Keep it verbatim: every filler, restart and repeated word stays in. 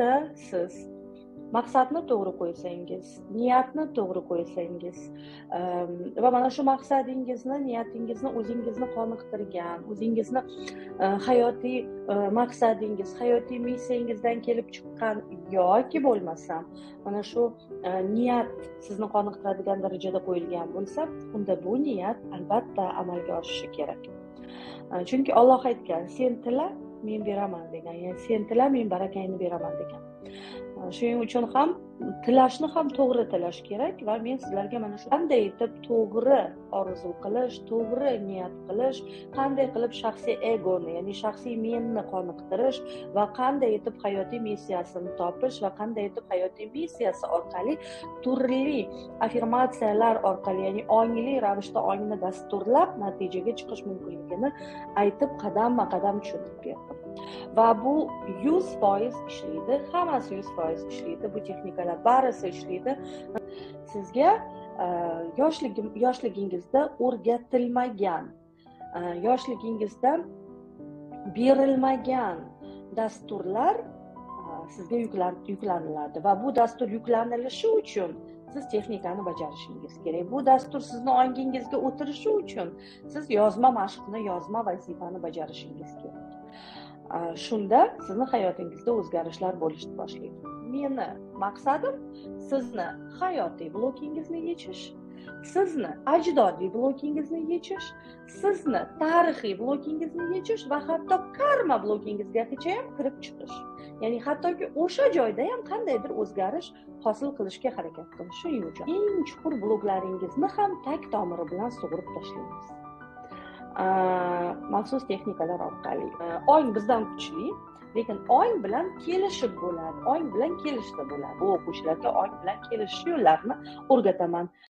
agarda siz maqsadni to'g'ri qo'ysangiz, niyatni to'g'ri qo'ysangiz va mana shu maqsadingizni, niyatingizni o'zingizni qoniqtirgan, o'zingizni hayotiy maqsadingiz, hayotiy missiyangizdan kelib chiqqan yoki bo'lmasam mana shu niyat sizni qoniqtiradigan darajada qo'yilgan bo'lsa, unda bu niyat albatta amalga oshishi kerak. Chunki Alloh aytgan, sen tila, men beraman degan, ya'ni sen tila, men barakangni beraman degan. Shuning uchun ham tilashni ham to'g'ri tilash kerak va men sizlarga mana shu qanday etib to'g'ri orzu qilish, to'g'ri niyat qilish, qanday qilib shaxsiy egoni, ya'ni shaxsiy menni qoniqtirish va qanday etib hayotiy missiyasini topish va qanday etib hayotiy missiyasi orqali turli affirmatsiyalar orqali, ya'ni ongli ravishda ongni dasturlab natijaga chiqish mumkinligini aytib qadamma-qadam tushuntirib berdim. Va bu yuz foiz ishlaydi, hammasi yuz foiz ishlaydi, bu texnikalar barisi ishlaydi. Sizga yoshligim yoshligingizda o'rgatilmagan, yoshligingizda berilmagan dasturlar sizga yuklaniladi va bu dastur yuklanilishi uchun siz texnikani bajarishingiz kerak. Bu dastur sizni ongingizga o'tirishi uchun siz yozma mashqni, yozma vazifani bajarishingiz kerak. Shunda sizni hayotingizda o'zgarishlar bo'lishni boshlaydi. Meni maqsadim sizni hayotiy blokingizni yechish, sizni ajdodiy blokingizni yechish, sizni tarixiy blokingizni yechish va hatto karma blokingizgacha ham kirib chiqish. Ya'ni hattoki o'sha joyda ham qandaydir o'zgarish hosil qilishga harakat qilish. Shuning uchun eng chuqur bloklaringizni ham tag tomiri bilan sug'urib tashlaymiz. Maxsus texnikalar orqali. Ong bizdan kuchli, lekin ong bilan kelishib bo'ladi. Ong bilan kelishsa bo'ladi. Bu o'quvchilarga ong bilan kelishish yo'llarini o'rgataman.